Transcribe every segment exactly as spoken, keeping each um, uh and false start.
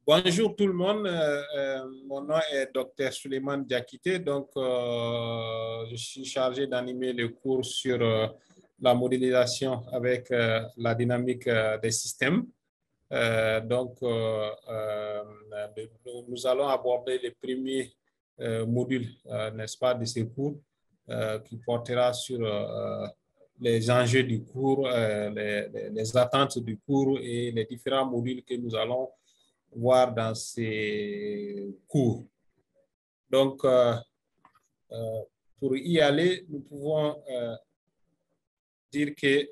Bonjour tout le monde, euh, euh, mon nom est Docteur Suleiman Diakité, donc euh, je suis chargé d'animer le cours sur euh, la modélisation avec euh, la dynamique euh, des systèmes. Euh, donc, euh, euh, nous allons aborder les premiers euh, modules, euh, n'est-ce pas, de ces cours euh, qui portera sur euh, les enjeux du cours, euh, les, les, les attentes du cours et les différents modules que nous allons voir dans ces cours. Donc, euh, euh, pour y aller, nous pouvons euh, dire que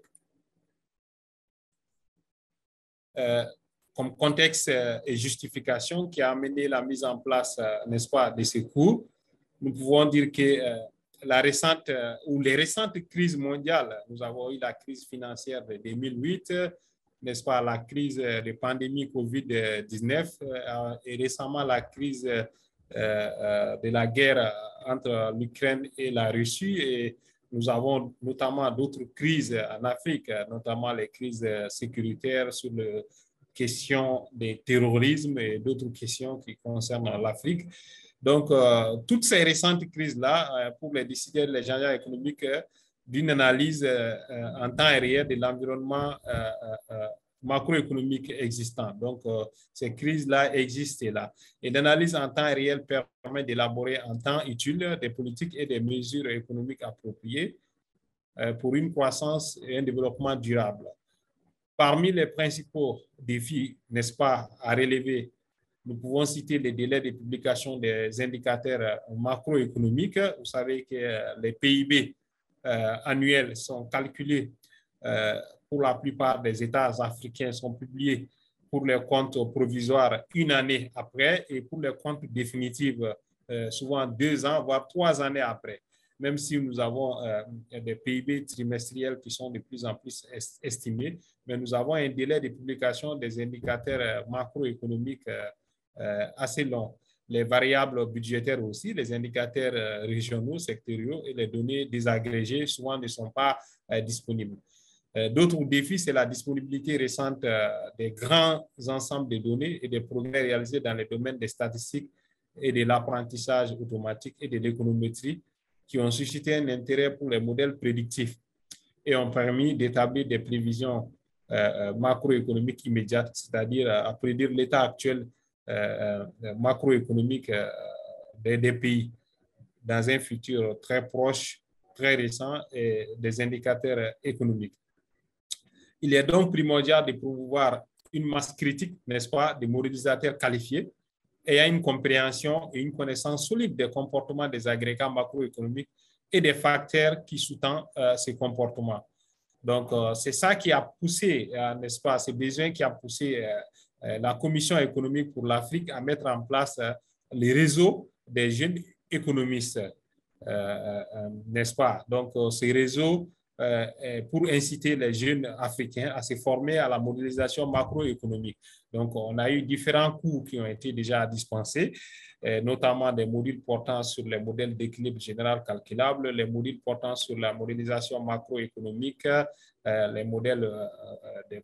euh, comme contexte et justification qui a amené la mise en place, euh, n'est-ce pas, de ces cours, nous pouvons dire que euh, la récente euh, ou les récentes crises mondiales, nous avons eu la crise financière de deux mille huit, n'est-ce pas, la crise de pandémie COVID dix-neuf euh, et récemment la crise euh, euh, de la guerre entre l'Ukraine et la Russie. Et nous avons notamment d'autres crises en Afrique, notamment les crises sécuritaires sur la question du terrorisme et d'autres questions qui concernent l'Afrique. Donc, euh, toutes ces récentes crises-là, euh, pour les décideurs, les agents économiques, euh, d'une analyse euh, en temps réel de l'environnement euh, euh, macroéconomique existant. Donc, euh, ces crises-là existent là. Et l'analyse en temps réel permet d'élaborer en temps utile des politiques et des mesures économiques appropriées euh, pour une croissance et un développement durable. Parmi les principaux défis, n'est-ce pas, à relever, nous pouvons citer les délais de publication des indicateurs macroéconomiques. Vous savez que les P I B euh, annuels sont calculés euh, pour la plupart des États africains, sont publiés pour les comptes provisoires une année après et pour les comptes définitifs euh, souvent deux ans, voire trois années après. Même si nous avons euh, des P I B trimestriels qui sont de plus en plus est estimés, mais nous avons un délai de publication des indicateurs macroéconomiques euh, Euh, assez long. Les variables budgétaires aussi, les indicateurs euh, régionaux, sectoriaux et les données désagrégées souvent ne sont pas euh, disponibles. Euh, D'autres défis, c'est la disponibilité récente euh, des grands ensembles de données et des progrès réalisés dans les domaines des statistiques et de l'apprentissage automatique et de l'économétrie qui ont suscité un intérêt pour les modèles prédictifs et ont permis d'établir des prévisions euh, macroéconomiques immédiates, c'est-à-dire à prédire l'état actuel Euh, macroéconomique euh, des, des pays dans un futur très proche, très récent et des indicateurs économiques. Il est donc primordial de promouvoir une masse critique, n'est-ce pas, de modélisateurs qualifiés ayant une compréhension et une connaissance solide des comportements des agrégats macroéconomiques et des facteurs qui sous-tendent euh, ces comportements. Donc, euh, c'est ça qui a poussé, euh, n'est-ce pas, ces besoins qui a poussé euh, la Commission économique pour l'Afrique à mettre en place euh, les réseaux des jeunes économistes, euh, euh, n'est-ce pas? Donc, euh, ces réseaux euh, pour inciter les jeunes africains à se former à la modélisation macroéconomique. Donc, on a eu différents cours qui ont été déjà dispensés, euh, notamment des modules portant sur les modèles d'équilibre général calculable, les modules portant sur la modélisation macroéconomique, euh, les modèles euh, de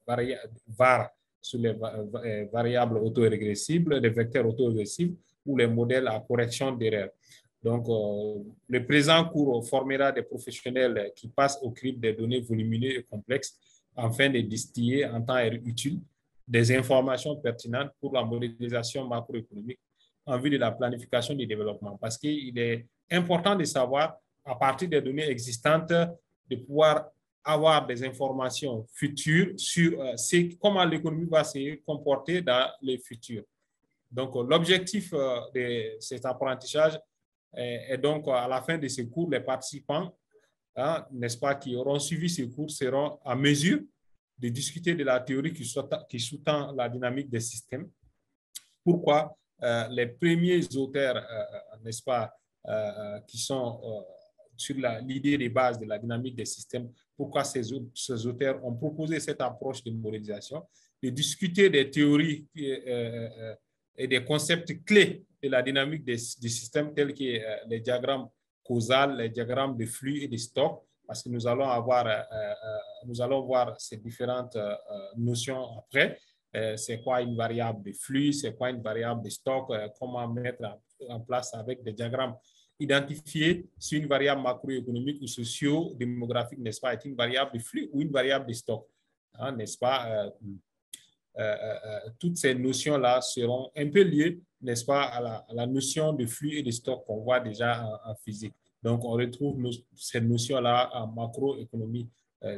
V A R sur les variables autorégressibles, les vecteurs autorégressifs ou les modèles à correction d'erreurs. Donc, euh, le présent cours formera des professionnels qui passent au crible des données volumineuses et complexes afin de distiller en temps utile des informations pertinentes pour la modélisation macroéconomique en vue de la planification du développement. Parce qu'il est important de savoir, à partir des données existantes, de pouvoir avoir des informations futures sur euh, comment l'économie va se comporter dans le futur. Donc, euh, l'objectif euh, de cet apprentissage est, est donc à la fin de ce cours, les participants, hein, n'est-ce pas, qui auront suivi ce cours seront en mesure de discuter de la théorie qui, qui sous-tend la dynamique des systèmes. Pourquoi euh, les premiers auteurs, euh, n'est-ce pas, euh, qui sont euh, sur l'idée des bases de la dynamique des systèmes, pourquoi ces, ces auteurs ont proposé cette approche de modélisation, de discuter des théories euh, et des concepts clés de la dynamique des, des systèmes tels que euh, les diagrammes causaux, les diagrammes de flux et de stock, parce que nous allons avoir, euh, euh, nous allons voir ces différentes euh, notions après. euh, c'est quoi une variable de flux, c'est quoi une variable de stock, euh, comment mettre en, en place avec des diagrammes. Identifier si une variable macroéconomique ou socio-démographique, n'est-ce pas, est une variable de flux ou une variable de stock, hein, n'est-ce pas? Euh, euh, euh, toutes ces notions-là seront un peu liées, n'est-ce pas, à la, à la notion de flux et de stock qu'on voit déjà en, en physique. Donc, on retrouve nos, ces notions-là en macroéconomie, euh,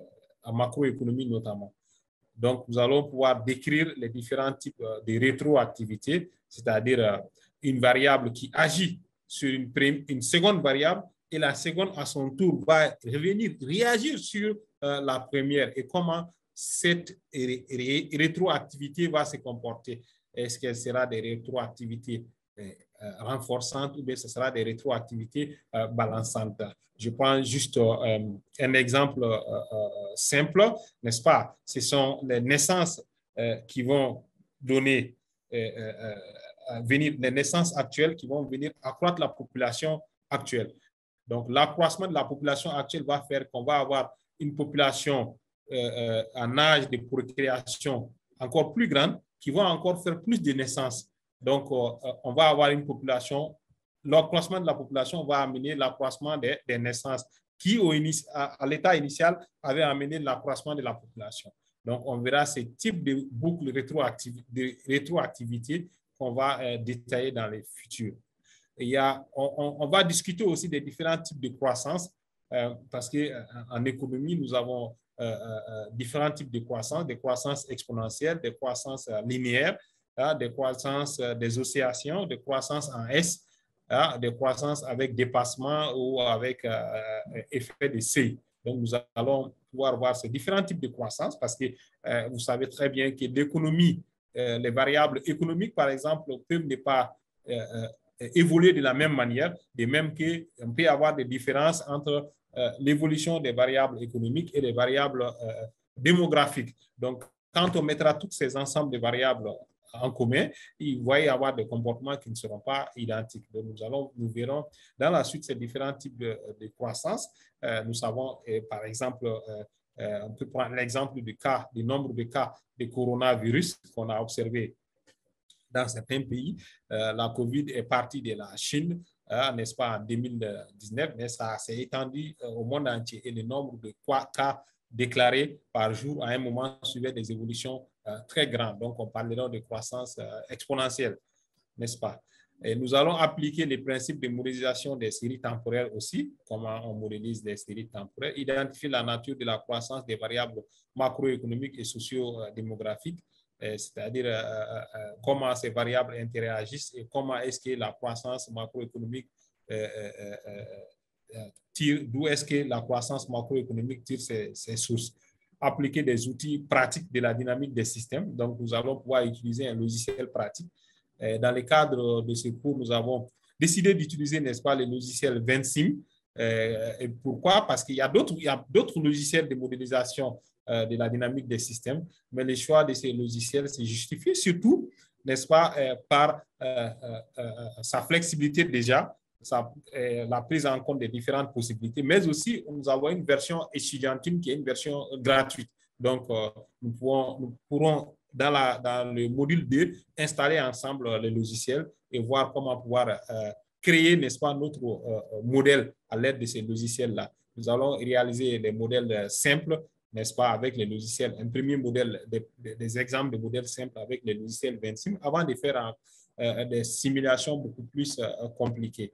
en macroéconomie notamment. Donc, nous allons pouvoir décrire les différents types de rétroactivité, c'est-à-dire euh, une variable qui agit sur une, une seconde variable et la seconde, à son tour, va revenir, réagir sur euh, la première et comment cette ré ré rétroactivité va se comporter. Est-ce qu'elle sera des rétroactivités euh, renforçantes ou bien ce sera des rétroactivités euh, balançantes? Je prends juste euh, un exemple euh, euh, simple, n'est-ce pas? Ce sont les naissances euh, qui vont donner, euh, euh, venir, les naissances actuelles qui vont venir accroître la population actuelle. Donc, l'accroissement de la population actuelle va faire qu'on va avoir une population euh, en âge de procréation encore plus grande qui va encore faire plus de naissances. Donc, euh, on va avoir une population, l'accroissement de la population va amener l'accroissement des, des naissances qui, au, à, à l'état initial, avait amené l'accroissement de la population. Donc, on verra ce type de boucle rétroactiv de rétroactivité qu'on va euh, détailler dans les futurs. Il y a, on, on va discuter aussi des différents types de croissance euh, parce qu'en économie, nous avons euh, euh, différents types de croissance, des croissances exponentielles, des croissances euh, linéaires, hein, des croissances euh, des oscillations, des croissances en S, hein, des croissances avec dépassement ou avec euh, effet de seuil. Donc, nous allons pouvoir voir ces différents types de croissance parce que euh, vous savez très bien que l'économie, euh, les variables économiques, par exemple, peuvent ne pas euh, évoluer de la même manière, de même qu'on peut avoir des différences entre euh, l'évolution des variables économiques et les variables euh, démographiques. Donc, quand on mettra tous ces ensembles de variables en commun, il va y avoir des comportements qui ne seront pas identiques. Donc, nous, allons, nous verrons dans la suite ces différents types de, de croissance. Euh, nous savons, et par exemple, euh, euh, on peut prendre l'exemple du cas, du nombre de cas de coronavirus qu'on a observé dans certains pays. Euh, la COVID est partie de la Chine, euh, n'est-ce pas, en deux mille dix-neuf, mais ça s'est étendu euh, au monde entier et le nombre de cas déclarés par jour à un moment suivait des évolutions euh, très grandes. Donc, on parlera de croissance euh, exponentielle, n'est-ce pas? Et nous allons appliquer les principes de modélisation des séries temporaires aussi, comment on modélise des séries temporaires, identifier la nature de la croissance des variables macroéconomiques et socio-démographiques, c'est-à-dire euh, euh, comment ces variables interagissent et comment est-ce que la croissance macroéconomique euh, euh, euh, tire, d'où est-ce que la croissance macroéconomique tire ses, ses sources. Appliquer des outils pratiques de la dynamique des systèmes. Donc, nous allons pouvoir utiliser un logiciel pratique. Dans le cadre de ce cours, nous avons décidé d'utiliser, n'est-ce pas, le logiciel Vensim. Euh, et pourquoi? Parce qu'il y a d'autres logiciels de modélisation euh, de la dynamique des systèmes, mais le choix de ces logiciels s'est justifié surtout, n'est-ce pas, euh, par euh, euh, sa flexibilité déjà, sa, euh, la prise en compte des différentes possibilités, mais aussi nous avons une version étudiantine qui est une version gratuite. Donc, euh, nous, pouvons, nous pourrons dans, la, dans le module deux, installer ensemble le logiciel et voir comment pouvoir euh, créer, n'est-ce pas, notre euh, modèle à l'aide de ces logiciels-là. Nous allons réaliser des modèles simples, n'est-ce pas, avec les logiciels, un premier modèle, des, des exemples de modèles simples avec les logiciels Vensim avant de faire euh, des simulations beaucoup plus euh, compliquées.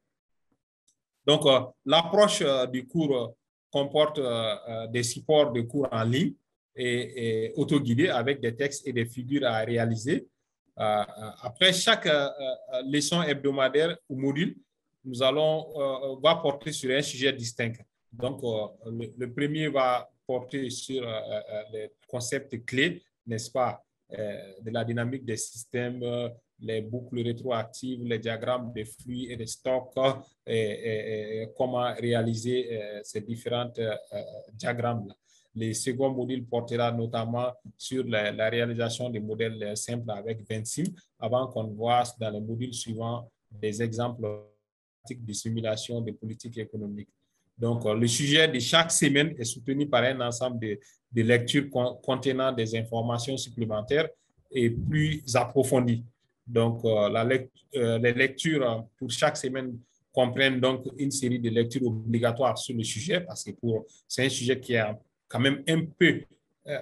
Donc, euh, l'approche euh, du cours euh, comporte euh, des supports de cours en ligne et, et autoguidés avec des textes et des figures à réaliser. Euh, après chaque euh, leçon hebdomadaire ou module, nous allons euh, va porter sur un sujet distinct. Donc, euh, le, le premier va porter sur euh, les concepts clés, n'est-ce pas, euh, de la dynamique des systèmes, euh, les boucles rétroactives, les diagrammes de flux et de stocks, et, et, et comment réaliser euh, ces différents euh, diagrammes-là. Le second module portera notamment sur la, la réalisation des modèles simples avec Vensim, avant qu'on voit dans les modules suivants des exemples de simulation de politique économique. Donc, le sujet de chaque semaine est soutenu par un ensemble de, de lectures con, contenant des informations supplémentaires et plus approfondie. Donc, euh, la lect euh, les lectures pour chaque semaine comprennent donc une série de lectures obligatoires sur le sujet, parce que c'est un sujet qui est quand même un peu euh,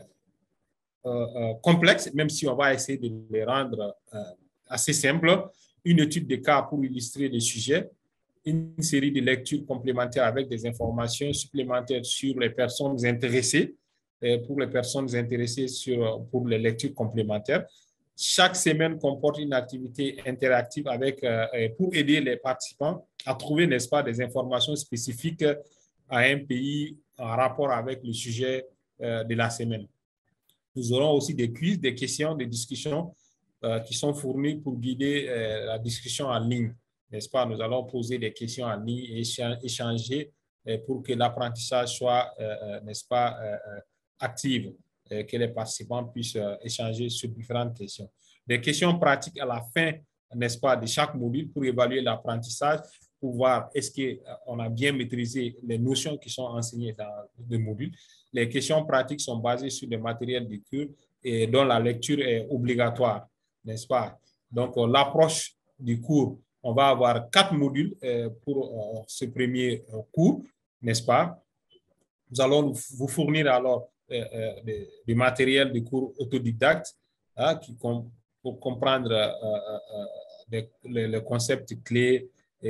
euh, complexe, même si on va essayer de les rendre euh, assez simples. Une étude de cas pour illustrer le sujet, une série de lectures complémentaires avec des informations supplémentaires sur les personnes intéressées, pour les personnes intéressées sur, pour les lectures complémentaires. Chaque semaine comporte une activité interactive avec, euh, pour aider les participants à trouver, n'est-ce pas, des informations spécifiques à un pays en rapport avec le sujet euh, de la semaine. Nous aurons aussi des quiz, des questions, des discussions euh, qui sont fournies pour guider euh, la discussion en ligne, n'est-ce pas? Nous allons poser des questions en ligne et échanger euh, pour que l'apprentissage soit, euh, n'est-ce pas, euh, actif, euh, que les participants puissent euh, échanger sur différentes questions. Des questions pratiques à la fin, n'est-ce pas, de chaque module pour évaluer l'apprentissage, pour voir est-ce qu'on a bien maîtrisé les notions qui sont enseignées dans le module. Les questions pratiques sont basées sur le matériel du cours et dont la lecture est obligatoire, n'est-ce pas? Donc, euh, l'approche du cours, on va avoir quatre modules euh, pour euh, ce premier euh, cours, n'est-ce pas? Nous allons vous fournir alors euh, euh, des, des matériels de cours autodidactes hein, qui com pour comprendre euh, euh, les, les, les concepts clés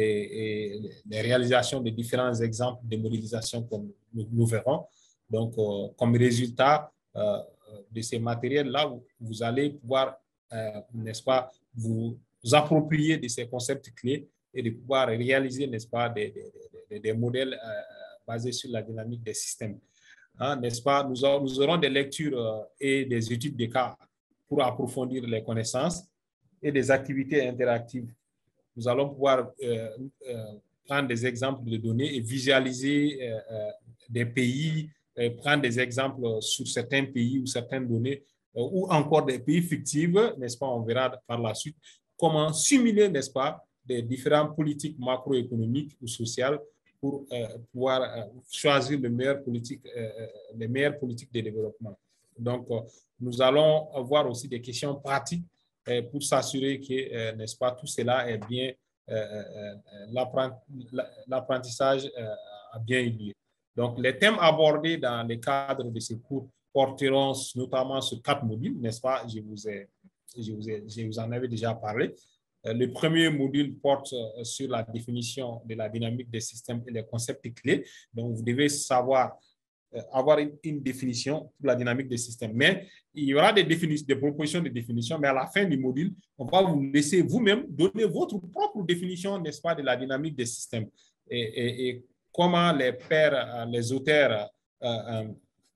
et, et les réalisations de différents exemples de modélisation que nous, nous verrons. Donc, euh, comme résultat euh, de ces matériels-là, vous, vous allez pouvoir, euh, n'est-ce pas, vous, vous approprier de ces concepts clés et de pouvoir réaliser, n'est-ce pas, des, des, des, des modèles euh, basés sur la dynamique des systèmes. Hein, n'est-ce pas? Nous, aurons, nous aurons des lectures euh, et des études de cas pour approfondir les connaissances et des activités interactives. Nous allons pouvoir euh, euh, prendre des exemples de données et visualiser euh, euh, des pays, euh, prendre des exemples sur certains pays ou certaines données, euh, ou encore des pays fictifs, n'est-ce pas? On verra par la suite comment simuler, n'est-ce pas, des différentes politiques macroéconomiques ou sociales pour euh, pouvoir euh, choisir les meilleures politiques, euh, les meilleures politiques de développement. Donc, euh, nous allons avoir aussi des questions pratiques euh, pour s'assurer que, euh, n'est-ce pas, tout cela est bien, euh, euh, l'apprentissage euh, a bien eu lieu. Donc, les thèmes abordés dans le cadre de ces cours porteront notamment sur quatre modules, n'est-ce pas? Je vous, ai, je, vous ai, je vous en avais déjà parlé. Le premier module porte sur la définition de la dynamique des systèmes et les concepts clés. Donc, vous devez savoir avoir une, une définition pour la dynamique des systèmes. Mais il y aura des, des propositions de définition, mais à la fin du module, on va vous laisser vous-même donner votre propre définition, n'est-ce pas, de la dynamique des systèmes et, et, et comment les pères, les auteurs, euh, euh,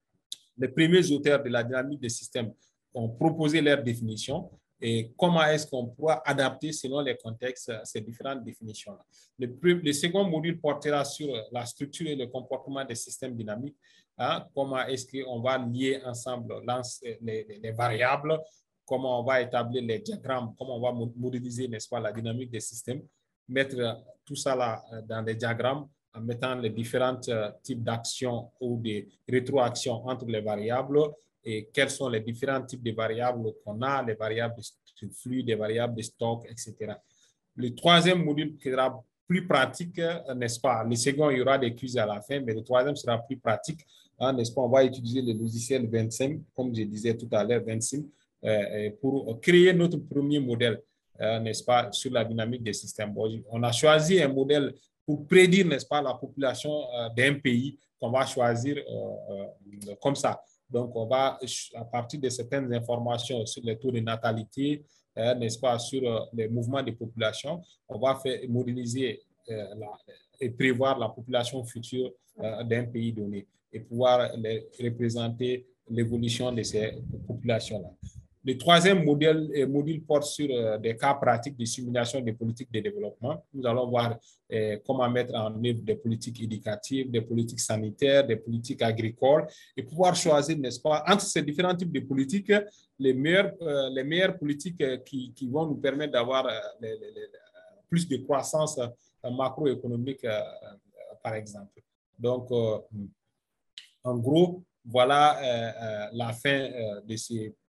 les premiers auteurs de la dynamique des systèmes ont proposé leur définition et comment est-ce qu'on pourra adapter selon les contextes ces différentes définitions-là. Le, le second module portera sur la structure et le comportement des systèmes dynamiques. Hein, comment est-ce qu'on va lier ensemble les, les, les variables, comment on va établir les diagrammes, comment on va modéliser, n'est-ce pas, la dynamique des systèmes, mettre tout ça là dans des diagrammes en mettant les différents types d'actions ou de rétroactions entre les variables et quels sont les différents types de variables qu'on a, les variables de flux, les variables de stock, et cetera. Le troisième module sera plus pratique, n'est-ce pas? Le second, il y aura des quiz à la fin, mais le troisième sera plus pratique, hein, n'est-ce pas? On va utiliser le logiciel vingt-cinq, comme je disais tout à l'heure, vingt-cinq, euh, pour créer notre premier modèle, euh, n'est-ce pas, sur la dynamique des systèmes. Bon, on a choisi un modèle pour prédire, n'est-ce pas, la population euh, d'un pays qu'on va choisir euh, euh, comme ça. Donc, on va, à partir de certaines informations sur les taux de natalité, euh, n'est-ce pas, sur euh, les mouvements de population, on va faire modéliser euh, la, et prévoir la population future euh, d'un pays donné et pouvoir les, représenter l'évolution de ces populations-là. Le troisième modèle, euh, module porte sur euh, des cas pratiques de simulation des politiques de développement. Nous allons voir euh, comment mettre en œuvre des politiques éducatives, des politiques sanitaires, des politiques agricoles et pouvoir choisir, n'est-ce pas, entre ces différents types de politiques, les meilleures, euh, les meilleures politiques euh, qui, qui vont nous permettre d'avoir euh, plus de croissance euh, macroéconomique, euh, euh, par exemple. Donc, euh, en gros, voilà euh, euh, la fin euh, de ces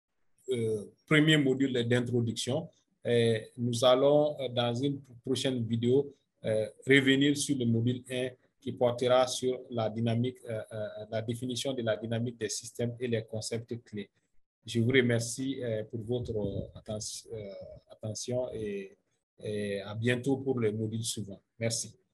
euh, premier module d'introduction. Nous allons, dans une prochaine vidéo, euh, revenir sur le module un qui portera sur la dynamique, euh, euh, la définition de la dynamique des systèmes et les concepts clés. Je vous remercie euh, pour votre attention, euh, attention et, et à bientôt pour le module suivant. Merci.